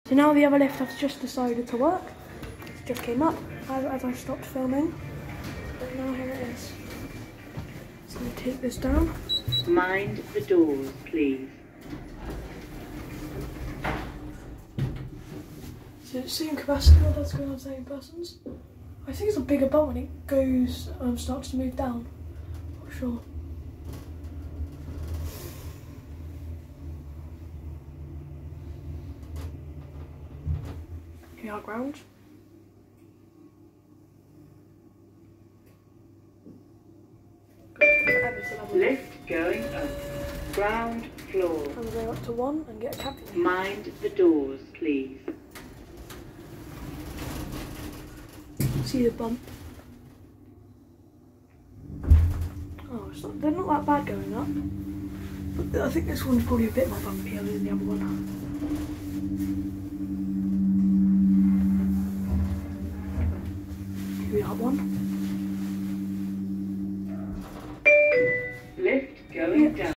So now the other lift has just decided to work. It just came up as I stopped filming. But now here it is. So I'm going to take this down. Mind the doors, please. So it's same capacity, or that's going on same persons. I think it's a bigger bump when it goes starts to move down. Not sure. Here are ground. Lift going up. Ground floor. I'm going up to 1 and get a cab. Mind the doors, please. See the bump. Oh, they're not that bad going up. But I think this one's probably a bit more bumpier than the other one. Here we are, 1.